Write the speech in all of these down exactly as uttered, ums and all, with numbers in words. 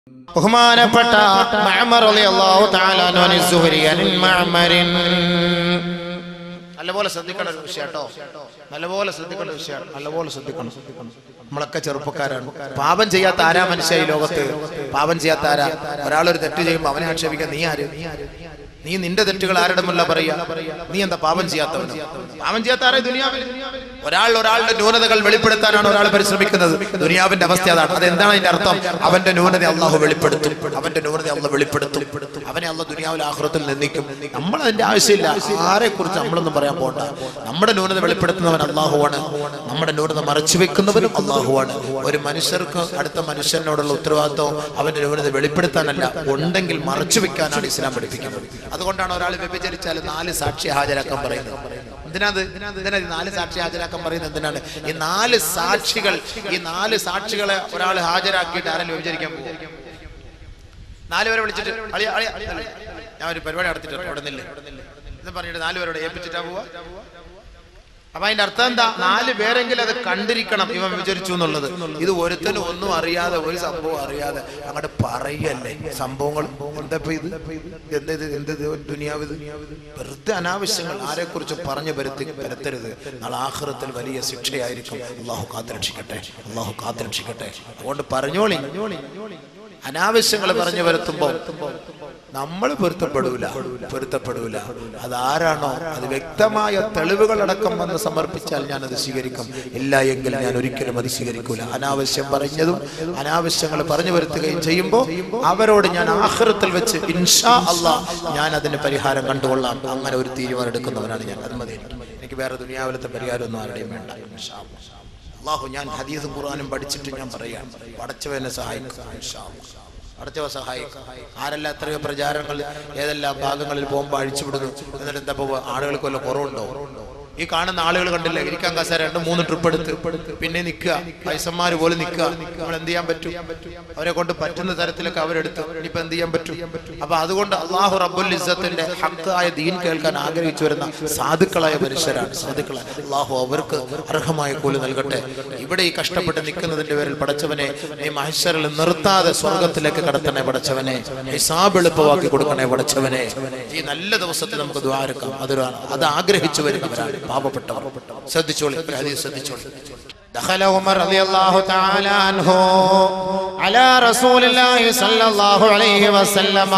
ബഹുമാനപ്പെട്ട മഅ്മർ റളിയല്ലാഹു തആല അൻഹു സുഹരി അനിൽ മഅ്മരിൻ നല്ലപോലെ ശ്രദ്ധിക്കേണ്ട ഒരു വിഷയം കേട്ടോ. നല്ലപോലെ ശ്രദ്ധിക്കേണ്ട വിഷയമാണ്. നല്ലപോലെ ശ്രദ്ധിക്കണം. നമ്മളൊക്കെ ചെറുപ്പക്കാരാണ്. പാപം ചെയ്യാത്ത ആരാ മനുഷ്യ ഈ ലോകത്ത്? പാപം ചെയ്യാത്ത ആരാ? ഒരാളൊരു തെറ്റ് ചെയ്യുമ്പോൾ അവനെ ആക്ഷേപിക്കാൻ നീ ആര്? നീ നിന്റെ തെറ്റുകൾ ആരുടെ മുല്ല പറയാ? നീ എന്താ പാപം ചെയ്യാത്തവൻ? പാപം ചെയ്യാത്ത ആരാ ദുനിയാവിൽ? ഒരാൾ ഒരാളുടെ ന്യൂനതകൾ വെളിപ്പെടുത്താനാണ് ഒരാൾ പരിശ്രമിക്കുന്നത്. ദുനിയാവിന്റെ അവസ്ഥ അതാണ്. അതെന്താണ് അതിന്റെ അർത്ഥം? അവന്റെ ന്യൂനത അള്ളാഹു വെളിപ്പെടുത്തും. അവന്റെ ന്യൂനത അള്ളാഹു വെളിപ്പെടുത്തും. അവനെ അള്ളാഹു ദുനിയാവിൽ ആഖിറത്തിൽ നിന്ദിക്കും. നമ്മൾ അതിന്റെ ആവശ്യമില്ല. ആരെ കുറിച്ച് നമ്മളൊന്നും പറയാൻ പോകണ്ട. നമ്മുടെ ന്യൂനത വെളിപ്പെടുത്തുന്നവൻ അള്ളാഹുവാണ്. നമ്മുടെ ന്യൂനത മറച്ചു വെക്കുന്നവനും അള്ളാഹുവാണ്. ഒരു മനുഷ്യർക്ക് അടുത്ത മനുഷ്യനോടുള്ള ഉത്തരവാദിത്വം അവന്റെ ന്യൂനത വെളിപ്പെടുത്താനല്ല, ഉണ്ടെങ്കിൽ മറച്ചു വെക്കാനാണ് ഇസ്ലാം പഠിപ്പിക്കുന്നത്. അതുകൊണ്ടാണ് ഒരാൾ വ്യഭിചരിച്ചാൽ നാല് സാക്ഷി ഹാജരാക്കാൻ പറയുന്നത്. എന്തിനാത്? എന്തിനാ നാല് സാക്ഷി ഹാജരാക്കാൻ പറയുന്നത്? എന്തിനാണ്? ഈ നാല് സാക്ഷികൾ ഈ നാല് സാക്ഷികളെ ഒരാൾ ഹാജരാക്കിയിട്ട് ആരെങ്കിലും വ്യഭിചരിക്കാൻ പോകും? നാലുപേരെ വിളിച്ചിട്ട് ഞാൻ ഒരു പരിപാടി നടത്തിയിട്ട് അവിടെ നിന്നില്ലേ എന്ന് പറഞ്ഞിട്ട് നാലുപേരോട് ഏൽപ്പിച്ചിട്ടാ പോവാ? അപ്പൊ അതിന്റെ അർത്ഥം എന്താ? നാല് പേരെങ്കിലും അത് കണ്ടിരിക്കണം ഇവൻ വിചരിച്ചു എന്നുള്ളത്. ഇത് ഒരുത്തനും ഒന്നും അറിയാതെ, ഒരു സംഭവം അറിയാതെ അങ്ങോട്ട് പറയല്ലേ സംഭവങ്ങൾ. എന്താ ഇത്? എന്തത് എന്തത് ദുനിയാവ്? വെറുതെ അനാവശ്യങ്ങൾ ആരെ കുറിച്ച് പറഞ്ഞു പരത്തി പരത്തരുത്. നാളെ ആഖിറത്തിൽ വലിയ ശിക്ഷയായിരിക്കും. അള്ളാഹു കാത്തുരക്ഷിക്കട്ടെ. അള്ളാഹു കാത്തുരക്ഷിക്കട്ടെ. അതുകൊണ്ട് പറഞ്ഞോളി, അനാവശ്യങ്ങൾ പറഞ്ഞു വരുത്തുമ്പോ നമ്മൾ പൊരുത്തപ്പെടൂല പൊരുത്തപ്പെടൂല അതാരാണോ അത് വ്യക്തമായ തെളിവുകളടക്കം വന്ന് സമർപ്പിച്ചാൽ ഞാൻ അത് സ്വീകരിക്കും. ഇല്ല എങ്കിൽ ഞാൻ ഒരിക്കലും അത് സ്വീകരിക്കൂല. അനാവശ്യം പറഞ്ഞതും അനാവശ്യങ്ങൾ പറഞ്ഞു വരുത്തുകയും ചെയ്യുമ്പോൾ അവരോട് ഞാൻ ആഖിറത്തിൽ വെച്ച് ഇൻഷാ അല്ലാഹ് ഞാൻ അതിന് പരിഹാരം കണ്ടുകൊള്ളാം. അങ്ങനെ ഒരു തീരുമാനം എടുക്കുന്നവനാണ് ഞാൻ. അത് മതി. എനിക്ക് വേറെ ദുനിയാവിലത്തെ പരിഹാരം ഒന്നും ആരുടെയും വേണ്ട. ഇൻഷാ അല്ലാഹു ഞാൻ ഹദീസും ഖുർആനും പഠിച്ചിട്ട് ഞാൻ പറയാം. പടച്ചവനെ സഹായിക്കും. ഇൻഷാ അല്ലാഹ് അടച്ചവ സഹായിക്കും. ആരെല്ലാം എത്രയോ പ്രചാരങ്ങൾ ഏതെല്ലാം ഭാഗങ്ങളിൽ പോകുമ്പോൾ അഴിച്ചുവിടുന്നു. എന്നിട്ട് എന്താ പോകുക? ആളുകൾക്ക് വല്ല കുറവുണ്ടോ? ഈ കാണുന്ന ആളുകൾ കണ്ടില്ലേ, ഇരിക്കാൻ കസേര രണ്ട് മൂന്ന് ട്രിപ്പ് എടുത്ത് പിന്നെ നിൽക്കുക, വയസ്സന്മാര് പോലെ നിൽക്കുക. നമ്മൾ എന്ത് ചെയ്യാൻ പറ്റും? അവരെ കൊണ്ട് പറ്റുന്ന തരത്തിലൊക്കെ അവരെടുത്ത് ഇനിയിപ്പോ എന്ത് ചെയ്യാൻ പറ്റും? അപ്പൊ അതുകൊണ്ട് അള്ളാഹു റബ്ബുൽ ഇസ്സത്തിന്റെ ഹഖായ ദീൻ കേൾക്കാൻ ആഗ്രഹിച്ചു വരുന്ന സാധുക്കളായ മനുഷ്യരാണ്. സാധുക്കളായ അള്ളാഹു അവർക്ക് അർഹമായ കൂലി നൽകട്ടെ. ഇവിടെ ഈ കഷ്ടപ്പെട്ട് നിൽക്കുന്നതിന്റെ പേരിൽ പടച്ചവനെ നീ മഹ്ശറിൽ നിർത്താതെ സ്വർഗത്തിലേക്ക് കടത്തണേ പടച്ചവനെ. ഹിസാബ് എളുപ്പമാക്കി കൊടുക്കണേ പടച്ചവനെ. ഈ നല്ല ദിവസത്തിൽ നമുക്ക് ദ്വാരക്കാം. അതൊരാണ് അത് ആഗ്രഹിച്ചു വരുന്നവരാണ് പാവപ്പെട്ടവർ. ശ്രദ്ധിച്ചോളി, ഹദീസ് ശ്രദ്ധിച്ചോളി. دخل عمر رضي الله تعالى عنه على رسول الله صلى الله عليه وسلم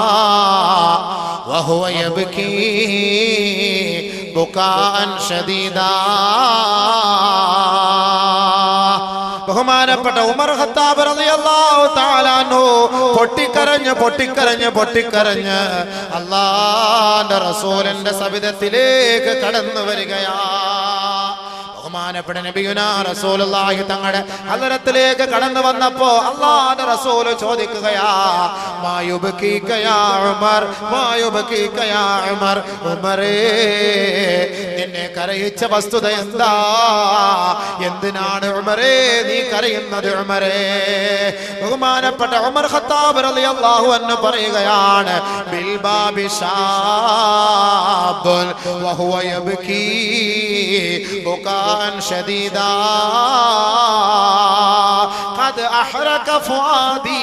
وهو يبكي بكاء شديدا. ബഹുമാനപ്പെട്ട ഉമർ ഖത്താബ് റളിയല്ലാഹു തആല അൻഹു പൊട്ടിക്കരഞ്ഞ് പൊട്ടിക്കരഞ്ഞ് പൊട്ടിക്കരഞ്ഞ് അല്ലാഹുവിന്റെ റസൂലിന്റെ സവിധത്തിലേക്ക് കടന്നു വരികയാ. ബഹുമാനപ്പെട്ട നബിയുനാ റസൂലുള്ളാഹി തങ്ങളുടെ ഹളറത്തിലേക്ക് കടന്നു വന്നപ്പോ അല്ലാഹുവിന്റെ റസൂൽ ചോദിക്കുകയാ, മായുബകീക യാ ഉമർ, മായുബകീക യാ ഉമർ. ഉമറേ, നിന്നെ കരയിച്ച വസ്തുത എന്താ? എന്തിനാണ് ഉമറേ നീ കരയുന്നത്? ഉമറേ, ബഹുമാനപ്പെട്ട ഉമർ ഖത്താബ് റളിയല്ലാഹു അൻഹു പറയുകയാണ്, ബിൽ ബാബി ശാബുൻ വഹുവ യബ്കീ ബുകാൻ ശദീദാ ഖദ് അഹ്റക ഫുആദി.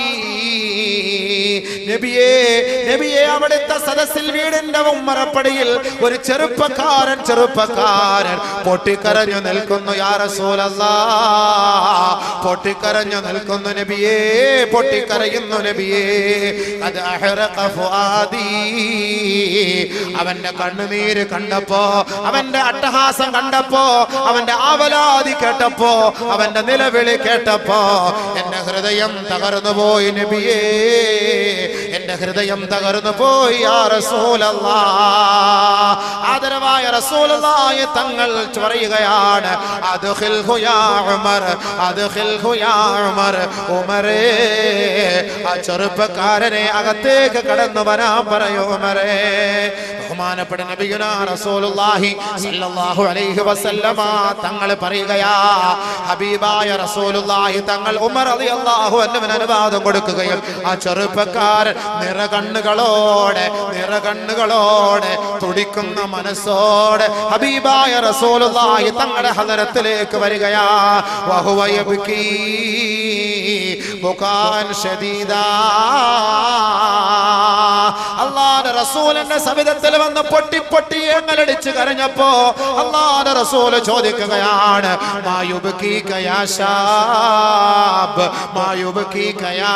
നബിയേ നബിയേ അവിടുത്തെ സദസ്സിൽ വീടിന്റെ ഉമ്മറപ്പടിയിൽ ഒരു ചെറുപ്പക്കാരൻ ചെറുപ്പക്കാരൻ പൊട്ടിക്കരഞ്ഞു നിൽക്കുന്നു. യാ റസൂലല്ലാഹ്, പൊട്ടിക്കരഞ്ഞു നിൽക്കുന്നു നബിയേ, പൊട്ടിക്കരയുന്നു നബിയേ. ഖദ് അഹ്റക ഫുആദി. അവന്റെ കണ്ണുനീര് കണ്ടപ്പോ, അവന്റെ അട്ടഹാസം കണ്ടപ്പോ, അവന്റെ ആവലാതി കേട്ടപ്പോ, അവന്റെ നിലവിളി കേട്ടപ്പോ എന്റെ ഹൃദയം തകർന്നു പോയി നബിയേ, എന്റെ ഹൃദയം തകർന്നു പോയി. യാ റസൂലല്ലാഹ്, ആദരവായ റസൂലുള്ളാഹി തങ്ങൾ പറയുകയാണ്, അദ്ഖിൽഹു യാ ഉമർ, അദ്ഖിൽഹു യാ ഉമർ. ഉമറേ, ആ ചെറുപ്പക്കാരനെ അകത്തേക്ക് കടന്നു വരാൻ പറയൂ ഉമറേ. ബഹുമാനപ്പെട്ട നബിയുനാ റസൂലുള്ളാഹി സ്വല്ലല്ലാഹു അലൈഹി വസല്ലമ തങ്ങൾ പറയുകയാ, ഹബീബായ റസൂലുള്ളാഹി തങ്ങൾ ഉമർ റളിയല്ലാഹു അൻഹുവിന് അനുവാദം കൊടുക്കുകയും ആ ചെറുപ്പക്കാരൻ നിറകണ്ണുകളോടെ നിറകണ്ണുകളോടെ തുടിക്കുന്ന മനസ്സോടെ ഹബീബായ റസൂലുള്ളാഹി തങ്ങളുടെ ഹളറത്തിലേക്ക് വരികയാ. വഹുവ യബ്കീ ബുകാൻ ശദീദാ. അല്ലാഹുവിന്റെ റസൂലിന്റെ സവിധത്തിൽ വന്ന് പൊട്ടി പൊട്ടി ഏങ്ങലടിച്ച് കരഞ്ഞപ്പോ അല്ലാഹുവിന്റെ റസൂൽ ചോദിക്കുകയാണ്, മാ യുബ്കീക യാ ശാബ്, മാ യുബ്കീക യാ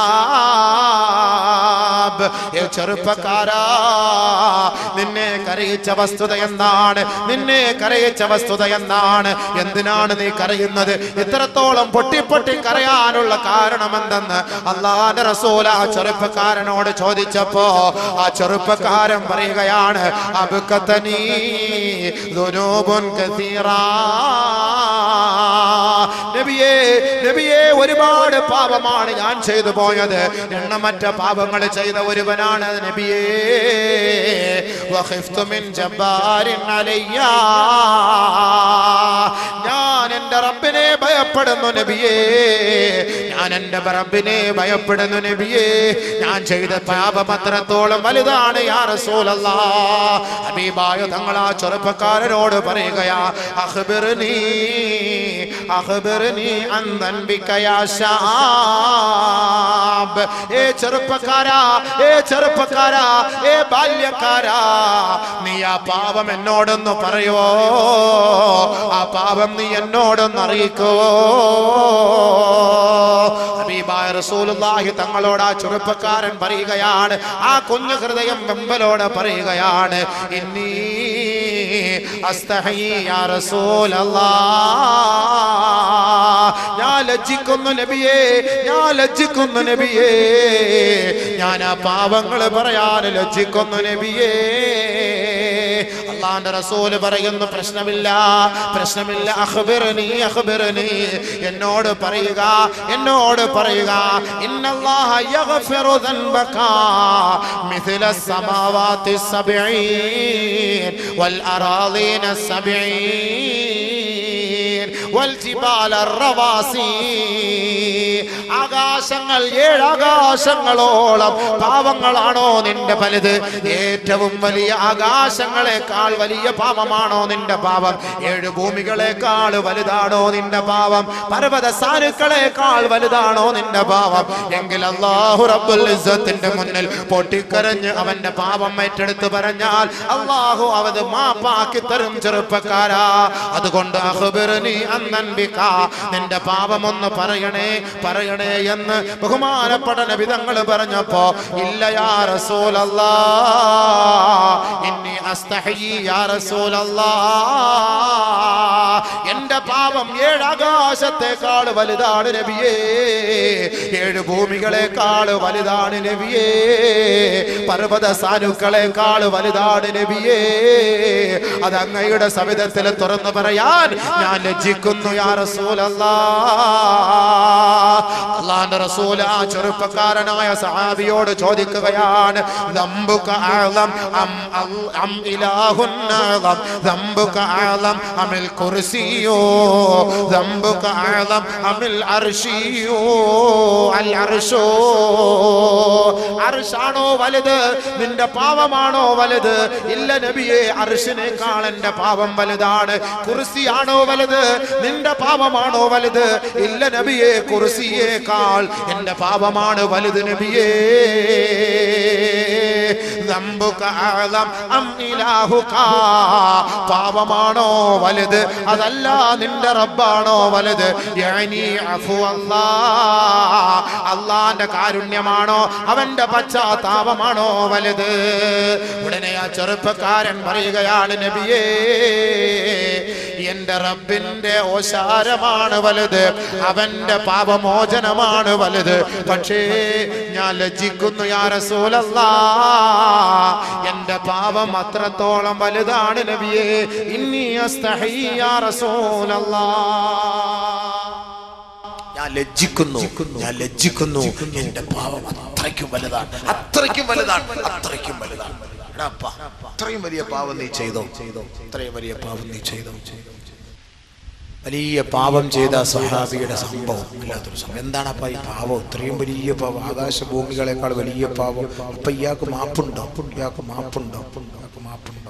ശാബ്. ഏ ചെറുപ്പക്കാരാ, നിന്നെ കരയിച്ച വസ്തുത എന്താണ്? നിന്നെ കരയിച്ച വസ്തുത എന്താണ്? എന്തിനാണ് നീ കരയുന്നത്? ഇത്രത്തോളം പൊട്ടി പൊട്ടി കരയാനുള്ള കാരണം എന്തെന്ന് അല്ലാഹുവിന്റെ റസൂൽ ആ ചെറുപ്പക്കാരനോട് ചോദിച്ചപ്പോ ആ ചെറുപ്പക്കാരൻ പറയുകയാണ്, അബ്കതനീ ദുനൂബുൻ കസീറാ. നബിയേ, നബിയേ, ഒരുപാട് പാപമാണ് ഞാൻ ചെയ്തു പോയത്. എണ്ണമറ്റ പാപങ്ങൾ ചെയ്ത ഒരുവനാണ് നബിയേ. വഖിഫ്തു മിൻ ജബ്ബാരിൻ അലയ്യാ. ഞാൻ എൻ്റെ റബ്ബിനെ ഭയപ്പെടുന്നു നബിയേ, ഞാൻ എൻ്റെ റബ്ബിനെ ഭയപ്പെടുന്നു നബിയേ. ഞാൻ ചെയ്ത പാപം അത്രത്തോളം വലുതാണ് യാ റസൂലല്ലാഹ്. ഹബീബായ തങ്ങൾ ആ ചെറുപ്പക്കാരനോട് പറയുകയാ, അഖ്ബിർനീ അഖ്ബിർനീ അൻ ദൻബിക യാ ശാബ്. ഏ ചെറുപ്പക്കാരാ, ഏ ചെറുപ്പക്കാരാ, ഏ ബാല്യക്കാരാ, നീ ആ പാപം എന്നോടൊന്ന് പറയോ? ആ പാപം നീ എന്നോടൊന്ന് അറിയിക്കുവോ? ഹബീബായ റസൂലുള്ളാഹി തങ്ങളോട് ആ ചെറുപ്പക്കാരൻ പറയുകയാണ്, ആ കുഞ്ഞു ഹൃദയം വെമ്പലോട് പറയുകയാണ്, ഇന്നി അസ്തഹയി യാ റസൂലല്ലാഹ്. ഞാൻ ലജ്ജിക്കുന്നു നബിയേ, ഞാൻ ലജ്ജിക്കുന്നു നബിയേ, ഞാൻ ആ പാപങ്ങൾ പറയാൻ ലജ്ജിക്കുന്നു നബിയേ. അല്ലാഹുവിന്റെ റസൂൽ പറയുന്നു, പ്രശ്നമില്ല, പ്രശ്നമില്ല. അഖ്ബിർനി അഖ്ബിർനി, എന്നോട് പറയുക, എന്നോട് പറയുക. ഇന്നല്ലാഹ യഗ്ഫിറു ദൻബക മിസ്ല സമാവാതി സബ്ഈൻ വൽ അറാളീന സബ്ഈൻ വൽ ജിബാല റവാസി. ആകാശങ്ങൾ, ഏഴാകാശങ്ങളോളം പാവങ്ങളാണോ നിന്റെ വലുത്? ഏറ്റവും വലിയ ആകാശങ്ങളെക്കാൾ വലിയ പാപമാണോ നിന്റെ പാപം? ഏഴ് ഭൂമികളെക്കാൾ വലുതാണോ നിന്റെ പാപം? പർവ്വത സാനുക്കളെക്കാൾ വലുതാണോ നിന്റെ പാപം? എങ്കിൽ അല്ലാഹു റബ്ബുൽ ഇസ്സത്തിന്റെ മുന്നിൽ പൊട്ടിക്കരഞ്ഞ് അവന്റെ പാപം ഏറ്റെടുത്ത് പറഞ്ഞാൽ അല്ലാഹു അവത് മാപ്പാക്കി തരും ചെറുപ്പക്കാരാ. അതുകൊണ്ട് അഖ്ബിർനി അൻ ദൻബിക, നിന്റെ പാപം ഒന്ന് പറയണേ, പറയണേ എന്ന് ബഹുമാനപ്പെട്ട നബി തങ്ങൾ പറഞ്ഞപ്പോ, ഇല്ല യാ റസൂലല്ലാഹ്, ഇന്നി അസ്തഹയി യാ റസൂലല്ലാഹ്, എന്റെ പാപം ഏഴാകാശത്തെക്കാൾ വലുതാണ് നബിയേ, ഏഴ് ഭൂമികളെക്കാൾ വലുതാണ് നബിയേ, പർവ്വത സാനുക്കളെക്കാൾ വലുതാണ് നബിയേ. അത് അങ്ങയുടെ സവിധത്തിൽ തുറന്നു പറയാൻ ഞാൻ ലജ്ജിക്കുന്നു യാ റസൂലല്ലാഹ്. അല്ലാഹുവിന്റെ റസൂൽ ആ ചെറുപ്പക്കാരനായ സഹാബിയോട് ചോദിക്കുകയാണ്, ദംബുക അഅ്ലം അം അം ഇലാഹുൻ അഅ്ലം, ദംബുക അഅ്ലം അമിൽ കുർസിയോ, ദംബുക അഅ്ലം അമിൽ അർശിയോ, അൽ അർശോ, അർശാണോ വലുത്? നിന്റെ പാപമാണോ വലുത്? ഇല്ല നബിയേ, അർശിനേക്കാൾ എന്റെ പാപം വലുതാണ്. കുർസിയാണോ വലുത്? നിന്റെ പാപമാണോ വലുത്? ഇല്ല നബിയേ, കുർസിയേക്കാൾ എന്റെ പാപമാണ് വലുത് നബിയേ. ദംബുക അഅ്ലം അം ഇലാഹുക, പാപമാണോ വലുത്? അതല്ല നിന്റെ റബ്ബാണോ വലുത്? യഅനി അഫു അല്ലാഹ്, അല്ലാഹുവിന്റെ കാരുണ്യമാണോ അവന്റെ പശ്ചാത്താപമാണോ വലുത്? ഉടനെ ആ ചെറുപ്പക്കാരൻ പറയുകയാണ്, നബിയേ, എന്റെ റബ്ബിന്റെ ഓശാരമാണ് വലുത്, അവന്റെ പാപമോചനമാണ് വലുത്. പക്ഷേ ഞാൻ ലജ്ജിക്കുന്നു യാ റസൂലല്ലാഹ്, എന്റെ പാപം അത്രത്തോളം വലുതാണ് നബിയേ. ഇന്നി അസ്തഹയി യാ റസൂലല്ലാഹ്, ഞാൻ ലജ്ജിക്കുന്നു, ഞാൻ ലജ്ജിക്കുന്നു, എന്റെ പാപം അത്രയ്ക്കും വലുതാണ്, അത്രയ്ക്കും വലുതാണ്, അത്രയ്ക്കും വലുതാണ്. അത്രയും വലിയ പാപം നീ ചെയ്തോ, അത്രയും വലിയ പാപം നീ ചെയ്തോ. വലിയ പാപം ചെയ്ത സഹാബിയുടെ സംഭവം ഇല്ലാത്തൊരു സംഭവം. എന്താണ് അപ്പ ഈ പാപം? ഇത്രയും വലിയ പാപം, ആകാശഭൂമികളെക്കാൾ വലിയ പാപം. അപ്പൊ ഇയാൾക്ക് മാപ്പുണ്ടോ? ഇയാൾക്ക് മാപ്പുണ്ടോ? ഇയാൾക്ക് മാപ്പുണ്ടോ?